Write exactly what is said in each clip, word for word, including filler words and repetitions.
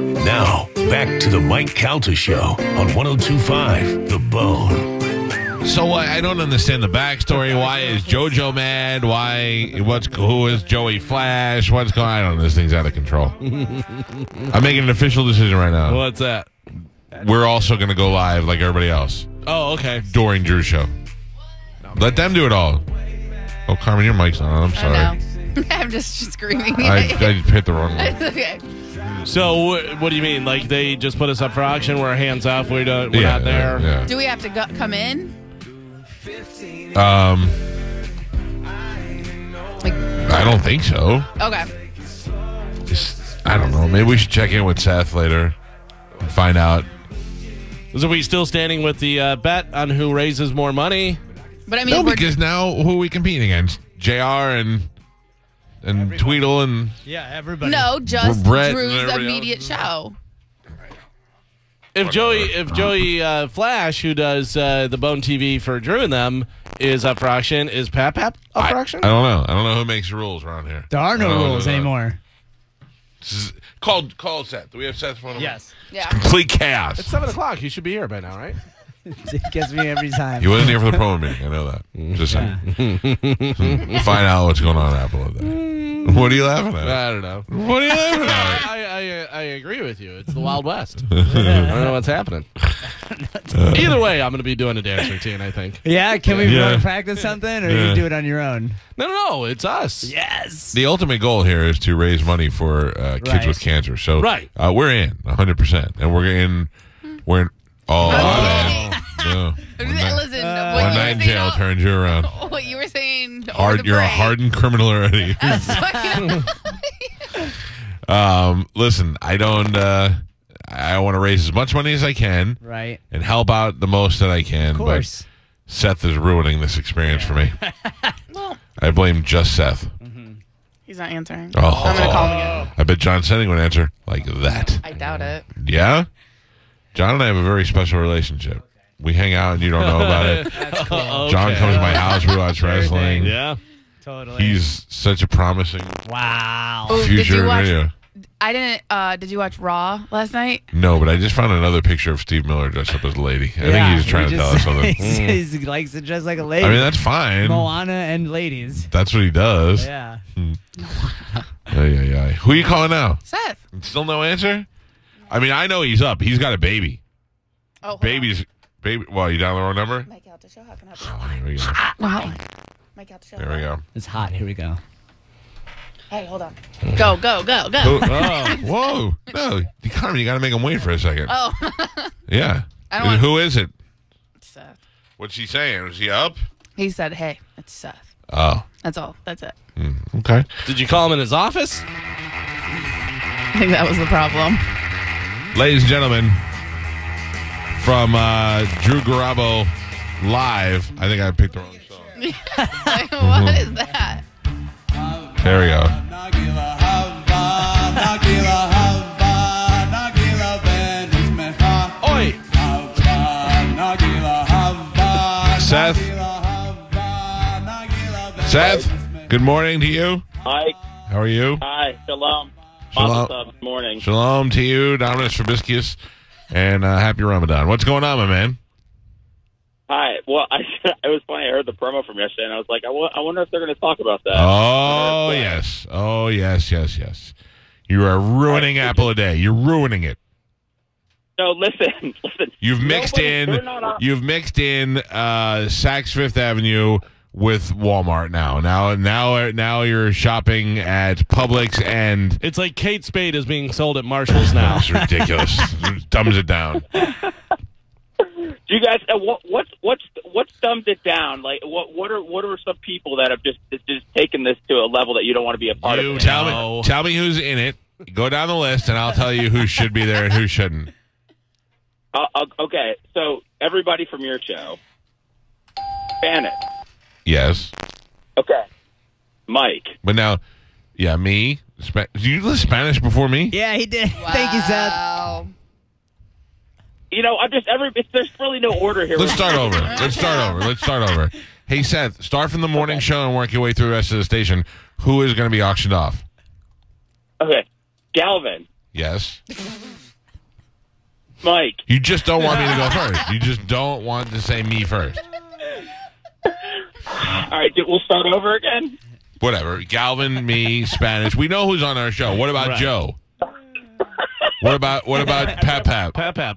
Now, back to the Mike Calta Show on one oh two point five The Bone. So uh, I don't understand the backstory. Why is JoJo mad? Why? What's who is Joey Flash? What's going on? I don't know. This thing's out of control. I'm making an official decision right now. What's that? We're also going to go live like everybody else. Oh, okay. During Drew's show. Let them do it all. Oh, Carmen, your mic's on. I'm sorry. I know. I'm just screaming. I, I just hit the wrong one. It's okay. So what, what do you mean? Like they just put us up for auction? We're hands off. We don't. We're Yeah, not there. yeah, yeah. Do we have to go, come in? Um, Like, I don't think so. okay. Just, I don't know. Maybe we should check in with Seth later and find out. So are we still standing with the uh, bet on who raises more money? But I mean, No, we're, because now who are we competing against? J R and and Tweedle and Yeah, everybody. no, just Brett and Drew's everybody immediate show. If Joey, if Joey uh, Flash, who does uh, the Bone T V for Drew and them, is up for auction, is Pap Pap up for I, auction? I don't know. I don't know who makes the rules around here. There are I no don't know rules who does that. anymore. This is- Call call Seth. Do we have Seth's phone number? Yes. Yeah. Complete chaos. It's seven o'clock. He should be here by now, right? It gets me every time. He wasn't here for the promo meeting. I know that. Just saying. Find out what's going on at Apple with that. What are you laughing at? I don't know. What are you laughing at? I, I, I agree with you. It's the Wild West. I don't know what's happening. Either way, I'm going to be doing a dance routine, I think. Yeah, can we Yeah. really practice something, or Yeah. you do it on your own? No, no, no. It's us. Yes. The ultimate goal here is to raise money for uh, kids Right. with cancer. So Right. uh, we're in one hundred percent. And we're in. We're in. Oh, Okay. man. No. One night, Listen, Uh, what one you night were in saying jail all- turns you around. What you were saying. over Hard, the you're a break. hardened criminal already. um, listen, I don't. Uh, I want to raise as much money as I can Right. and help out the most that I can. Of course. But Seth is ruining this experience for me. Well, I blame just Seth. he's not answering. Oh. I'm going to call him again. I bet John Senning would answer like that. I doubt it. Yeah? John and I have a very special relationship. We hang out and you don't know about it. That's cool. John comes to my house, we watch wrestling. Yeah. Totally. He's such a promising wow. Oh, did you future watch? video. I didn't. Uh, did you watch Raw last night? No, but I just found another picture of Steve Miller dressed up as a lady. I Yeah, think he's trying he to tell us just- something. he says he likes to dress like a lady. I mean, that's fine. Moana and ladies. That's what he does. Yeah. Yeah, yeah, yeah. Who are you calling now? Seth. Still no answer? I mean, I know he's up. He's got a baby. Oh, hold Baby's baby. Well, you down the wrong number? on. Mike out the show. How can I help you? Oh, here we go. No, hold on. Mike out the show. There we go. It's hot. Here we go. Hey, hold on. Go, go, go, go. Who- oh, whoa. No, Carmen, you got to make him wait for a second. Oh, Yeah. I don't want- Who is it? Seth. What's he saying? Is he up? He said, "Hey, it's Seth." Oh, That's all. That's it. okay. Did you call him in his office? I think that was the problem. Ladies and gentlemen, from uh, Drew Garabo live. I think I picked the wrong song. Like, what is that? There we go. Oi! Seth? Seth, good morning to you. Hi. How are you? Hi. Shalom. Shalom. Mazel tov. Morning. Shalom to you, Dominus Trubiscius, and uh, happy Ramadan. What's going on, my man? Hi. Well, I, it was funny. I heard the promo from yesterday, and I was like, I, w- I wonder if they're going to talk about that. Oh, Uh, yes. Oh, yes, yes, yes. You are ruining Apple a day. You're ruining it. No, listen. Listen. You've mixed Nobody- in they're not on- you've mixed in uh, Saks Fifth Avenue with Walmart now. Now now now you're shopping at Publix and It's like Kate Spade is being sold at Marshall's now. it's ridiculous. It dumbs it down. Do you guys? Uh, what, what's what's what's dumbed it down? Like, what what are what are some people that have just just taken this to a level that you don't want to be a part You of? It? Tell No. me tell me who's in it. Go down the list and I'll tell you who should be there and who shouldn't. Uh, uh, okay, so everybody from your show, Bannon. Yes. Okay, Mike. But now yeah, me. Spa- Did you listen Spanish before me? Yeah, he did. Thank you, Seth. Wow. You know, I'm just every. It's, there's really no order here. Let's start over. Let's start over. Let's start over. Hey, Seth, start from the morning show and work your way through the rest of the station. Who is going to be auctioned off? Okay, Galvin. Yes. Mike. You just don't want me to go first. You just don't want to say me first. All right, we'll start over again. Whatever. Galvin, me, Spanish. We know who's on our show. What about Right. Joe? What about what about Pap Pap? Pap Pap.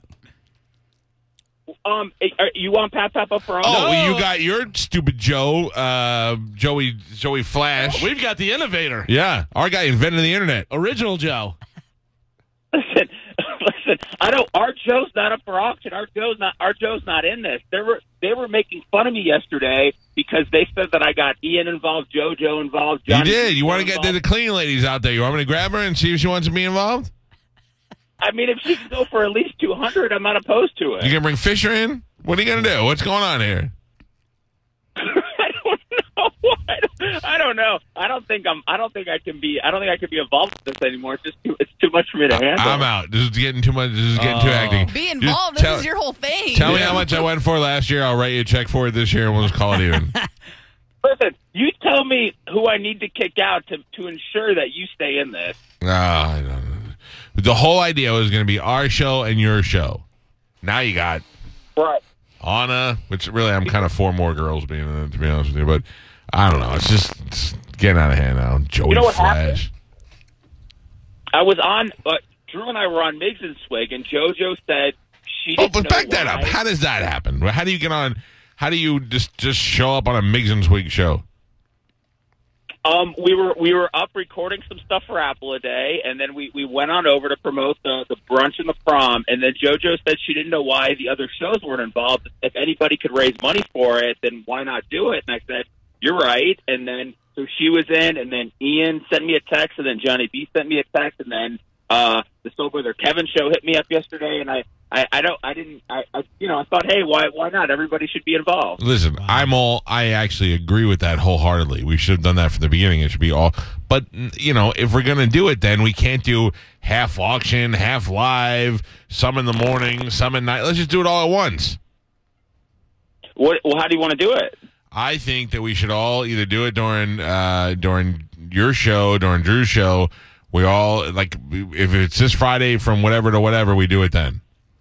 Um, are you want Pap Pap up front? Oh, No. well, you got your stupid Joe, uh, Joey, Joey Flash. We've got the innovator. Yeah, our guy invented the internet. Original Joe. Listen, listen. I don't. Our Joe's not up for auction. Our Joe's not. Our Joe's not in this. They were they were making fun of me yesterday because they said that I got Ian involved, JoJo involved. You Johnny did. You want to get involved. the cleaning ladies out there. You want me to grab her and see if she wants to be involved? I mean, if she can go for at least two hundred, I'm not opposed to it. You can bring Fisher in? What are you going to do? What's going on here? I don't know. I don't, I don't know. I don't think I'm. I don't think I can be. I don't think I can be involved with this anymore. It's just too. It's too much for me to handle. I'm out. This is getting too much. This is getting too Oh. acting. Be Just involved. tell- This is your whole thing. Tell me how much I went for last year. I'll write you a check for it this year, and we'll just call it even. Listen, you tell me who I need to kick out to to ensure that you stay in this. Ah, I don't know. The whole idea was going to be our show and your show. Now you got Right. Anna, which really I'm kind of for more girls being in it, to be honest with you. But I don't know. It's just it's getting out of hand now. Joey You know what Flash. I was on. Uh, Drew and I were on Migs and Swig, and JoJo said she Oh, didn't but know back that why. up. How does that happen? How do you get on? How do you just just show up on a Migs and Swig show? Um, we were we were up recording some stuff for Apple a Day, and then we, we went on over to promote the, the brunch and the prom. And then JoJo said she didn't know why the other shows weren't involved. If anybody could raise money for it, then why not do it? And I said, you're right. And then so she was in, and then Ian sent me a text, and then Johnny B sent me a text, and then uh, the Soul Brother Kevin show hit me up yesterday, and I. I, I don't. I didn't. I, I. You know. I thought, hey, why? Why not? Everybody should be involved. Listen, I'm all. I actually agree with that wholeheartedly. We should have done that from the beginning. It should be all. But you know, if we're gonna do it, then we can't do half auction, half live, some in the morning, some at night. Let's just do it all at once. What? Well, how do you want to do it? I think that we should all either do it during uh, during your show, during Drew's show. We all like if it's this Friday from whatever to whatever, we do it then.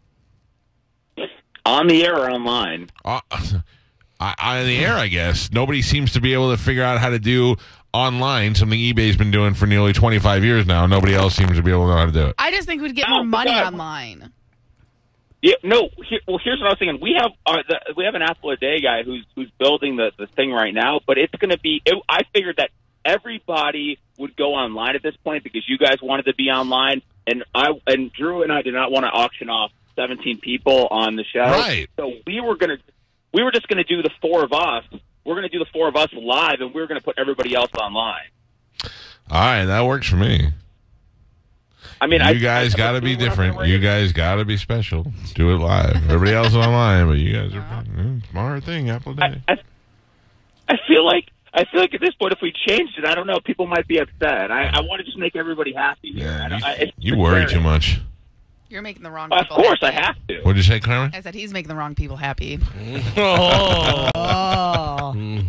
On the air or online? Uh, I, on the air, I guess. Nobody seems to be able to figure out how to do online, something eBay's been doing for nearly twenty-five years now. Nobody else seems to be able to know how to do it. I just think we'd get Oh, more money God. online. Yeah, no. Here, well, here's what I was thinking. We have uh, the, we have an Apple a Day guy who's who's building the, the thing right now, but it's going to be. It, I figured that everybody would go online at this point because you guys wanted to be online, and I and Drew and I did not want to auction off seventeen people on the show. Right. So we were gonna we were just going to do the four of us. We're going to do the four of us live, and we we're going to put everybody else online. All right, that works for me. I mean, You I, guys I, got to be whatever different. we're You gonna- guys got to be special. Do it live. Everybody else is online, but you guys are mm, smart thing. Apple Day. I, I, I feel like I feel like at this point, if we changed it, I don't know, people might be upset. I, I want to just make everybody happy. Here. I Yeah, don't- you, I, it's you worry fair. too much. You're making the wrong Of people course, I happy. have to. What'd you say, Carmen? I said he's making the wrong people happy. Oh. Oh.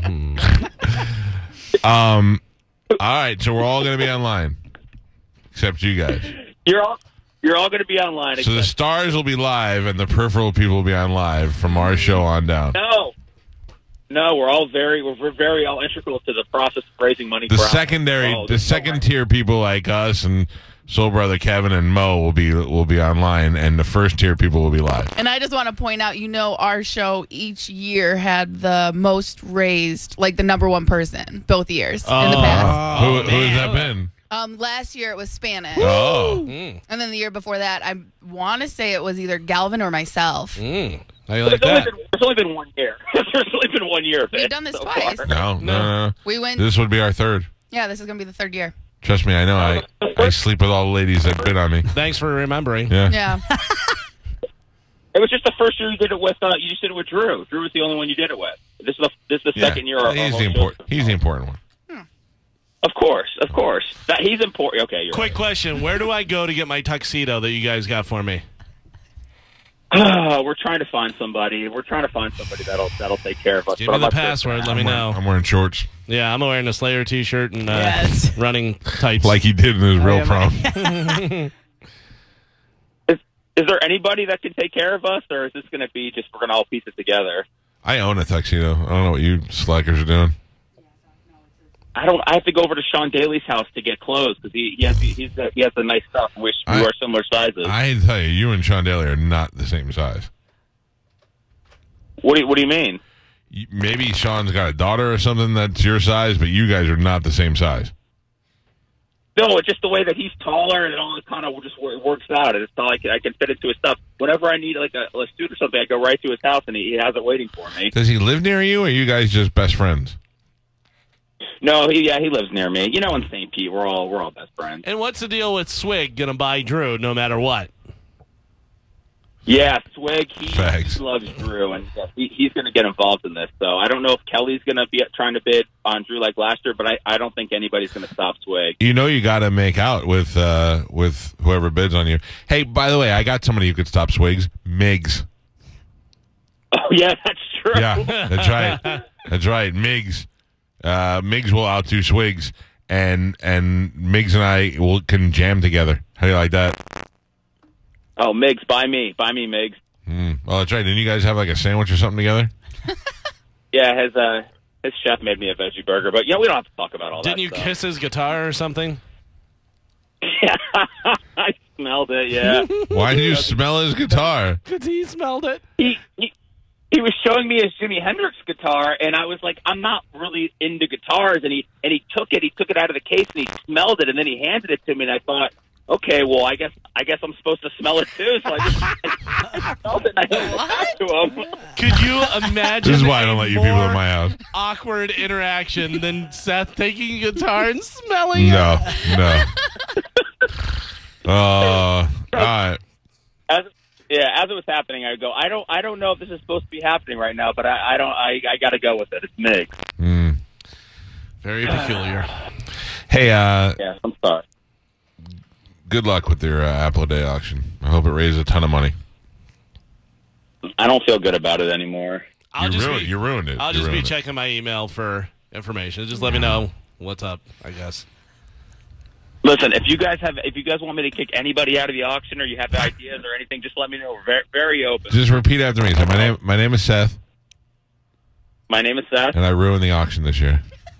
Um. All right, so we're all going to be online, except you guys. You're all you're all going to be online. So the except- stars will be live, and the peripheral people will be on live from our show on down. no, no, we're all very we're, we're very all integral to the process of raising money. The for Apple. secondary, Oh, the there's no second way. tier people like us and Soul Brother Kevin and Mo will be will be online, and the first tier people will be live. And I just want to point out, you know, our show each year had the most raised, like the number one person, both years in the past. who who has that been? Um, last year it was Spanish. Oh, Mm. And then the year before that, I want to say it was either Galvin or myself. Mm. How you like There's only, that? been, there's only been one year. There's only been one year of We've it done this so twice. far. no, no, no, no. We went, This would be our third. yeah, this is going to be the third year. Trust me, I know. I I sleep with all the ladies that bid on me. Thanks for remembering. Yeah. Yeah. It was just the first year you did it with. Uh, you just did it with Drew. Drew was the only one you did it with. This is the this is the Yeah. second year. Our, He's our the whole important. show. He's the important one. Of course, of course. That he's important. Okay, you're Quick question: where do I go to get my tuxedo that you guys got for me? right. We're trying to find somebody. We're trying to find somebody that'll that'll take care of us. Give But me I'm the not sure. password. Let me I'm wearing, know. I'm wearing shorts Yeah, I'm wearing a Slayer T-shirt and uh, Yes. running tights. like he did in his real yeah, prom. Is there anybody that can take care of us, or is this going to be just we're going to all piece it together? I own a tuxedo. I don't know what you slackers are doing. I don't. I have to go over to Sean Daly's house to get clothes because he, he has he's got, he has the nice stuff. We, we I, are similar sizes. I tell you, you and Sean Daly are not the same size. What do you, What do you mean? You, maybe Sean's got a daughter or something that's your size, but you guys are not the same size. No, it's just the way that he's taller and it all kind of just works out. It's not like I can fit into his stuff. Whenever I need like a, a suit or something, I go right to his house and he, he has it waiting for me. Does he live near you, or are you guys just best friends? No, he yeah he lives near me. You know, in Saint Pete, we're all we're all best friends. And what's the deal with Swig going to buy Drew no matter what? Yeah, Swig, he, Facts. he loves Drew, and yeah, he, he's going to get involved in this. So I don't know if Kelly's going to be trying to bid on Drew like last year, but I, I don't think anybody's going to stop Swig. You know you got to make out with uh, with whoever bids on you. Hey, by the way, I got somebody who could stop Swigs. Miggs. Oh, yeah, that's true. Yeah, that's right. That's right. Miggs. Uh, Miggs will outdo Swigs, and and Miggs and I will can jam together. How do you like that? Oh, Miggs, buy me. Buy me, Miggs. Mm. Oh, that's right. Didn't you guys have like a sandwich or something together? Yeah, his uh, his chef made me a veggie burger, but yeah, we don't have to talk about all Didn't that you stuff. kiss his guitar or something? Yeah, I smelled it, yeah. Why did you smell his guitar? Because he smelled it. he, he he was showing me his Jimi Hendrix guitar, and I was like, I'm not really into guitars, and he and he took it, he took it out of the case, and he smelled it, and then he handed it to me, and I thought, okay, well, I guess I guess I'm supposed to smell it too. So I just I smelled it and I handed it back to him. Could you imagine This is why I a don't let you people more in my house. awkward interaction than Seth taking a guitar and smelling No, it? no. Uh, all right. As, yeah, as it was happening, I would go, I don't I don't know if this is supposed to be happening right now, but I, I don't I, I got to go with it. It's Miggs. Mm. Very peculiar. Hey, uh, Yeah, I'm sorry. good luck with your uh, Apple a Day auction. I hope it raises a ton of money. I don't feel good about it anymore. I'll you, just ruined, be, you ruined it. I'll You just be ruined it. checking my email for information. Just let me know what's up, I guess. Listen, if you guys have if you guys want me to kick anybody out of the auction or you have ideas or anything, just let me know. We're very, very open. Just repeat after me. So my name, my name is Seth, My name is Seth. and I ruined the auction this year.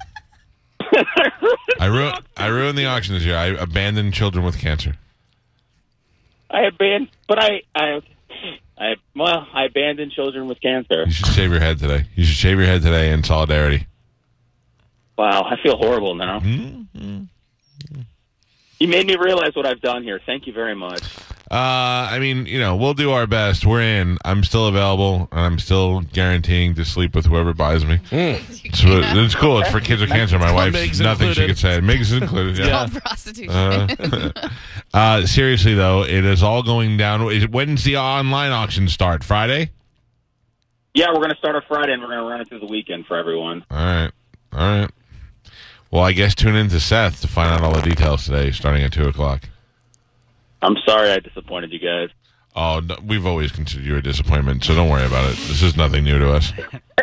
I ruined, I ruined the auction this year. I abandoned children with cancer. I abandoned, but I, I, I, well, I abandoned children with cancer. You should shave your head today. You should shave your head today in solidarity. Wow, I feel horrible now. Mm-hmm. You made me realize what I've done here. Thank you very much. Uh, I mean, you know, we'll do our best. We're in. I'm still available, and I'm still guaranteeing to sleep with whoever buys me. Mm. So it's cool. It's for kids with cancer. My wife's Miggs nothing she included. could say. Miggs is included. Yeah. Yeah. All prostitution. Uh, uh, seriously though, it is all going down. Is, when's the online auction start? Friday? Yeah, we're going to start on Friday, and we're going to run it through the weekend for everyone. All right. All right. Well, I guess tune in to Seth to find out all the details today, starting at two o'clock. I'm sorry I disappointed you guys. Oh, no, we've always considered you a disappointment, so don't worry about it. This is nothing new to us.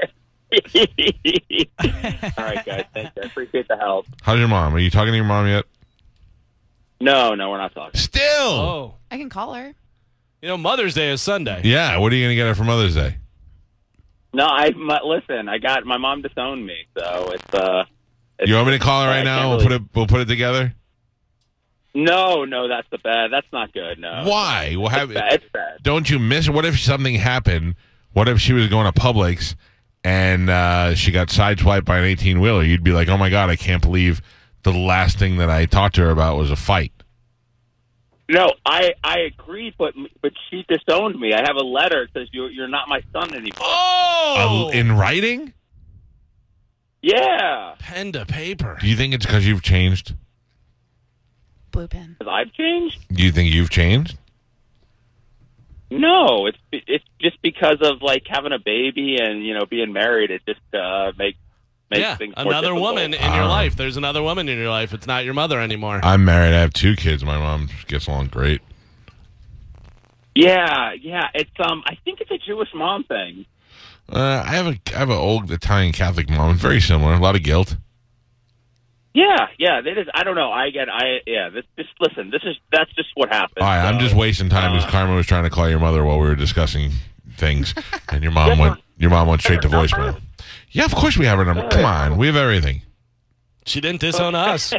All right, guys. Thank you. I appreciate the help. How's your mom? Are you talking to your mom yet? No, no, we're not talking. Still? Oh. I can call her. You know, Mother's Day is Sunday. Yeah. What are you going to get her for Mother's Day? No, I my, listen. I got my mom disowned me, so it's uh. It's, You want me to call her I right can't now? We'll really- put it. We'll put it together. No, no, that's the bad. That's not good. No. Why? We'll have It's bad. It's bad. Don't you miss? What if something happened? What if she was going to Publix and uh, she got sideswiped by an eighteen wheeler? You'd be like, "Oh my god, I can't believe the last thing that I talked to her about was a fight." No, I I agree, but but she disowned me. I have a letter that says you're you're not my son anymore. Oh! Uh, in writing? Yeah, Pen to paper. Do you think it's because you've changed? Blue pen. because I've changed. Do you think you've changed? No, it's it's just because of like having a baby and you know being married. It just uh, makes makes Yeah, things more another difficult. woman in your Uh, life. There's another woman in your life. It's not your mother anymore. I'm married. I have two kids. My mom gets along great. Yeah, yeah. It's um. I think it's a Jewish mom thing. Uh, I have a I have an old Italian Catholic mom. Very similar. A lot of guilt. Yeah, yeah, it is. I don't know. I get. I yeah. This, this listen. This is that's just what happened. All right, so, I'm just wasting time because uh, Karma was trying to call your mother while we were discussing things, and your mom went. Your mom went straight to voicemail. Yeah, of course we have her number. Come on, we have everything. She didn't disown us.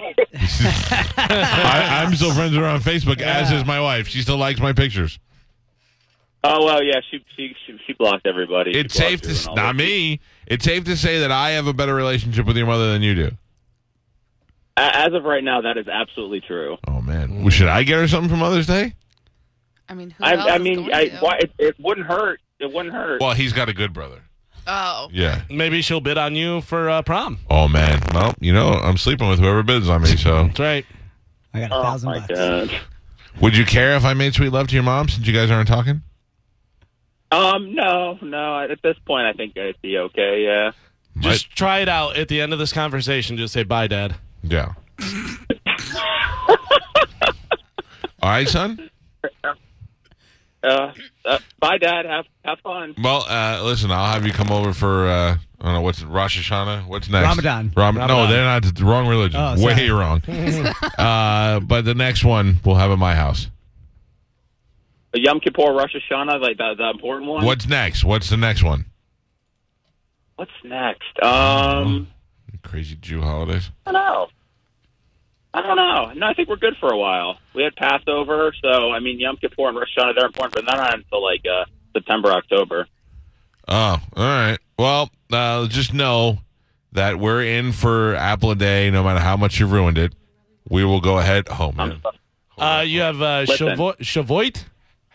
I, I'm still friends with her on Facebook, Yeah. as is my wife. She still likes my pictures. Oh well, yeah. She she she, she blocked everybody. She It's blocked safe to you s- and all not that. me. It's safe to say that I have a better relationship with your mother than you do. A- As of right now, that is absolutely true. Oh man, well, should I get her something for Mother's Day? I mean, who I, else I is mean, going I, to? why, it, it wouldn't hurt. It wouldn't hurt. Well, he's got a good brother. Oh. Yeah. Maybe she'll bid on you for uh, prom. Oh man. Well, you know, I'm sleeping with whoever bids on me. So, That's right. I got a Oh thousand my bucks. god. would you care if I made sweet love to your mom since you guys aren't talking? Um, no, no. At this point, I think it'd be okay. Yeah. Just try it out at the end of this conversation. Just say bye, Dad. Yeah. All right, son. Uh, uh, bye, Dad. Have have fun. Well, uh, listen, I'll have you come over for uh, I don't know what's it, Rosh Hashanah. What's next? Ramadan. Ram- No, Ramadan. they're not the wrong religion. Oh, Way sorry. wrong. uh, but the next one we'll have at my house. Yom Kippur, Rosh Hashanah, like the the important one. What's next? What's the next one? What's next? Um, Crazy Jew holidays. I don't know. I don't know. No, I think we're good for a while. We had Passover, so I mean, Yom Kippur and Rosh Hashanah, they're important, but they're not until like uh, September, October. Oh, all right. Well, uh, just know that we're in for Apple a day, no matter how much you've ruined it. We will go ahead. Oh, man. Uh, you have uh, Listen. Shavo- Shavoit?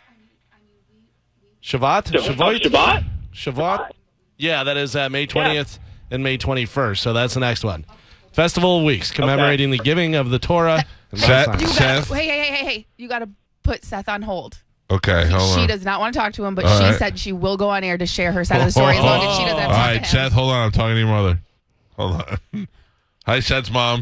Shavat? Shav- Shavoit? oh, Shabbat? Shavot? Yeah, that is uh, May twentieth and May twenty-first. So that's the next one. Festival of Weeks, commemorating the giving of the Torah. And Seth- Mount You Sinai. got Seth? hey, hey, hey, hey, hey. You got to put Seth on hold. Okay, hold she on. does not want to talk to him, but All she right. said she will go on air to share her side of the story as long as she doesn't have All to talk right, to him. Seth, hold on. I'm talking to your mother. Hold on. Hi, Seth's mom.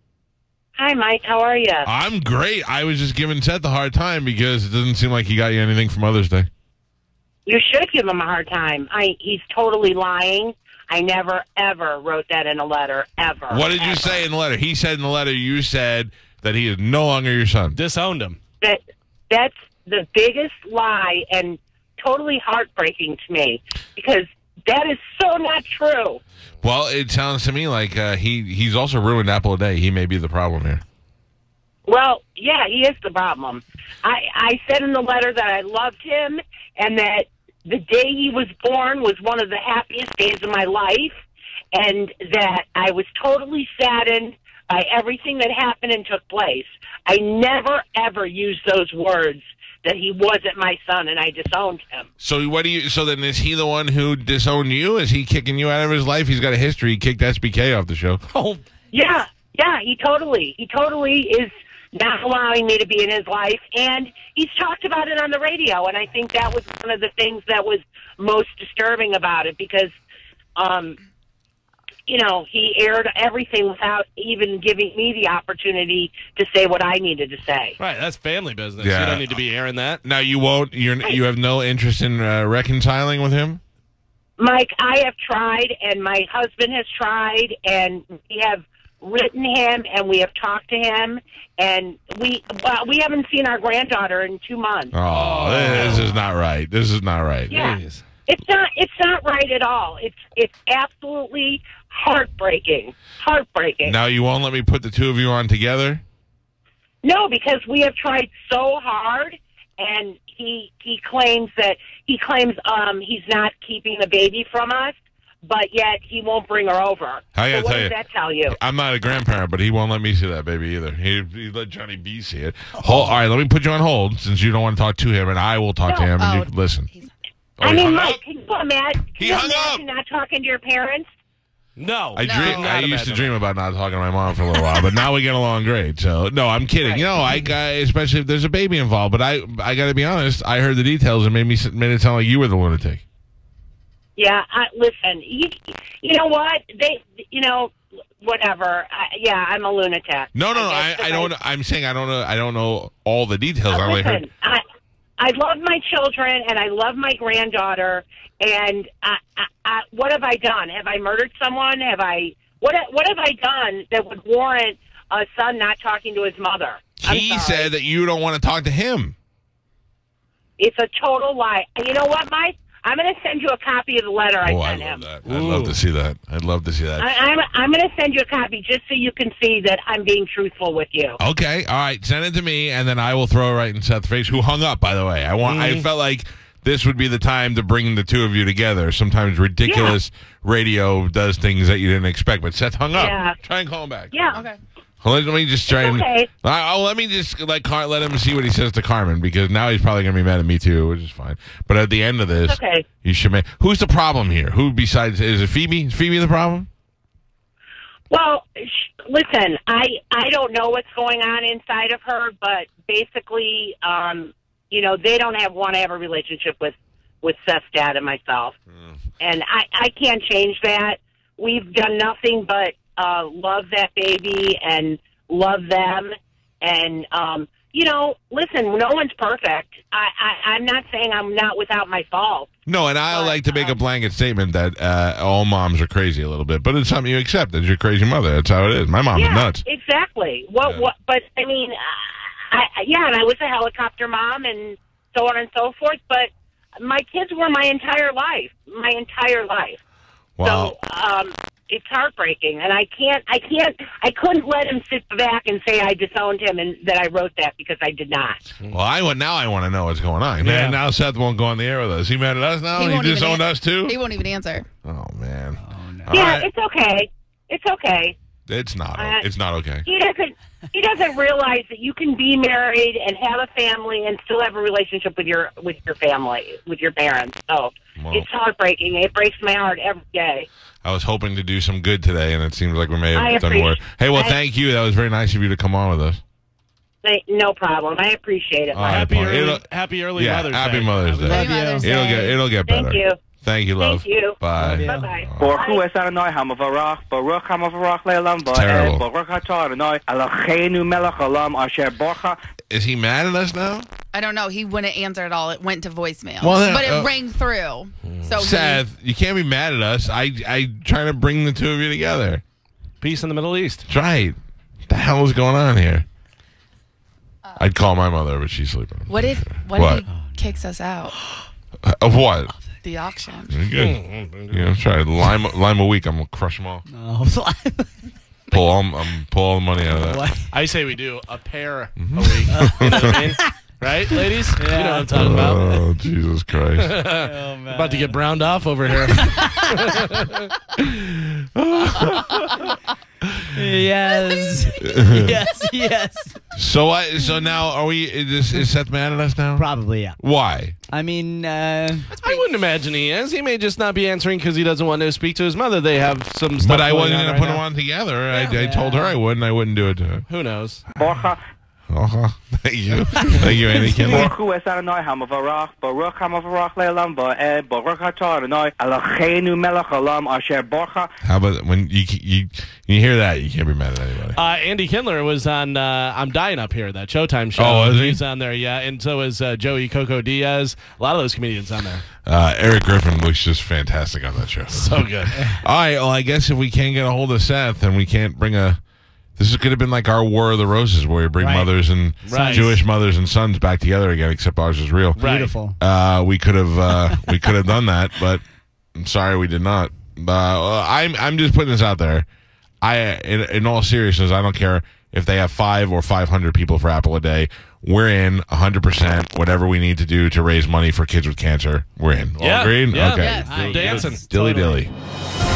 Hi, Mike. How are you? I'm great. I was just giving Seth a hard time because it doesn't seem like he got you anything for Mother's Day. You should give him a hard time. I he's totally lying. I never ever wrote that in a letter ever. What did you ever. say in the letter? He said in the letter you said that he is no longer your son. Disowned him. That that's the biggest lie and totally heartbreaking to me because that is so not true. Well, it sounds to me like uh, he he's also ruined Apple a day. He may be the problem here. Well, yeah, he is the problem. I I said in the letter that I loved him and that the day he was born was one of the happiest days of my life, and that I was totally saddened by everything that happened and took place. I never, ever used those words that he wasn't my son and I disowned him. So what do you? So then is he the one who disowned you? Is he kicking you out of his life? He's got a history. He kicked S B K off the show. Oh, Yeah, yeah, he totally, he totally is not allowing me to be in his life, and he's talked about it on the radio, and I think that was one of the things that was most disturbing about it, because, um, you know, he aired everything without even giving me the opportunity to say what I needed to say. right. That's family business. Yeah. You don't need to be airing that. Now you won't. You're you have no interest in uh, reconciling with him. Mike, I have tried, and my husband has tried, and we have written him, and we have talked to him, and we well, we haven't seen our granddaughter in two months. Oh, this is not right. This is not right. Yeah. Jeez. It's not. It's not right at all. It's it's absolutely heartbreaking. Heartbreaking. Now you won't let me put the two of you on together. No, because we have tried so hard, and he he claims that he claims um he's not keeping the baby from us, but yet he won't bring her over. I gotta so what tell does you, that tell you? I'm not a grandparent, but he won't let me see that baby either. He, he let Johnny B see it. Hold, all right, let me put you on hold since you don't want to talk to him, and I will talk to No. him, and you Oh. can listen. He's- Oh, I he mean, hung Mike, up? can you imagine, can He you hung imagine up. not talking to your parents? No. I No. dream. Not I used to imagine. dream about not talking to my mom for a little while, but now we get along great. So no, I'm kidding. Right. You know, I, I especially if there's a baby involved. But I I got to be honest. I heard the details and made me s- made it sound like you were the lunatic. Yeah, I, listen, you, you know what? They, you know, whatever. I, yeah, I'm a lunatic. No, no, no. I, guess, I 'cause don't. I'm saying I don't know. I don't know all the details. I Uh, only listen, heard. I, I love my children and I love my granddaughter. And I, I, I, what have I done? Have I murdered someone? Have I? What what have I done that would warrant a son not talking to his mother? I'm He sorry. said that you don't want to talk to him. It's a total lie. And you know what, Mike? I'm going to send you a copy of the letter I Oh, I sent love him. that. I'd love to see that. I'd love to see that. I, I'm I'm going to send you a copy just so you can see that I'm being truthful with you. Okay, all right. Send it to me, and then I will throw it right in Seth's face, who hung up, by the way. I want. I felt like this would be the time to bring the two of you together. Sometimes ridiculous radio does things that you didn't expect, but Seth hung up. Yeah. Try and call him back. Yeah. Okay. Let, let me just try It's and. okay. Uh, oh, let me just let Car- let him see what he says to Carmen, because now he's probably going to be mad at me too, which is fine. But at the end of this, Okay. you should make. Who's the problem here? Who besides is it Phoebe? Is Phoebe the problem? Well, sh- listen, I I don't know what's going on inside of her, but basically, um, you know, they don't have want to have a relationship with with Seth's dad and myself, Mm. and I I can't change that. We've done nothing but uh, love that baby and love them, and um, you know, listen, no one's perfect. I, I I'm not saying I'm not without my fault. No, and I But, like to make a um, blanket statement that uh, all moms are crazy a little bit, but it's something you accept. That's your crazy mother. That's how it is. My mom's Yeah, nuts. exactly. What? Yeah. What? But I mean, uh, I, yeah, and I was a helicopter mom, and so on and so forth. But my kids were my entire life, my entire life. Wow. So um, it's heartbreaking, and I can't, I can't, I couldn't let him sit back and say I disowned him and that I wrote that because I did not. Well, I want now. I want to know what's going on. Yeah. And now Seth won't go on the air with us. He mad at us now. He, won't even disowned an- us too. He won't even answer. Oh man. Oh, no. All yeah, right. it's okay. It's okay. It's not. Uh, It's not okay. He doesn't. He doesn't realize that you can be married and have a family and still have a relationship with your with your family, with your parents. So Well. it's heartbreaking. It breaks my heart every day. I was hoping to do some good today, and it seems like we may have I done appreciate- more. Hey, well, I- thank you. That was very nice of you to come on with us. They- No problem. I appreciate it. All right, Mike. Happy Paul. early, It'll- happy early yeah, Mother's happy Day. Mother's Day. Happy you. Mother's It'll Day. get. It'll get better. Thank you. Thank you, love. Thank you. Bye. Love you. Bye bye. Borchu is an ham of a rock, Baruch ham of a rock leilam, but Terrible. Baruch hatar and I alachenu melech olam asher borcha. Is he mad at us now? I don't know. He wouldn't answer at all. It went to voicemail. Well, then, but it uh, rang through. So he- Seth, you can't be mad at us. I I trying to bring the two of you together. Peace in the Middle East. That's right. What the hell is going on here? I'd call my mother, but she's sleeping. what if what, What? if he kicks us out? Of what? The auction. Very good. Yeah, that's right. Lime, lime a week. I'm gonna crush them all. Oh, Pull all, I'm pull all the money out of that. what? I say we do a pair a week. You know what I mean? Right, ladies? You know what I'm talking about. Oh, Jesus Christ. Oh, man. About to get browned off over here. Yes. yes, yes. So I, so now are we, is, is Seth mad at us now? Probably, yeah. Why? I mean, uh, I wouldn't imagine he is. He may just not be answering because he doesn't want to speak to his mother. They have some stuff But I going wasn't on going to right put now. them on together. I, I told her I would, and I wouldn't do it to her. Who knows? Borcha. Uh-huh. Thank you. Thank you, Andy Kinley. Borchu is an I ham of a rock, Baruch ham of a rock leilam, but Baruch hatar and I alachenu melech olam asher borcha. How about when you, you you hear that, you can't be mad at anybody. Uh, Andy Kindler was on uh, I'm Dying Up Here, that Showtime show. Oh, was he? He's on there, yeah. And so is uh, Joey Coco Diaz. A lot of those comedians on there. Uh, Eric Griffin looks just fantastic on that show. So good. All right, well, I guess if we can't get a hold of Seth and we can't bring a... This could have been like our War of the Roses, where you bring Right. mothers and Right. Jewish mothers and sons back together again, except ours is real. Right. beautiful. Uh, we could have uh, we could have done that, but I'm sorry we did not. Uh, I'm I'm just putting this out there. I in, in all seriousness, I don't care if they have five or five hundred people for Apple a day. We're in one hundred percent. Whatever we need to do to raise money for kids with cancer, we're in. All Yeah. agreed? Yeah. Okay. Yes. Dancing. Dilly Totally. dilly.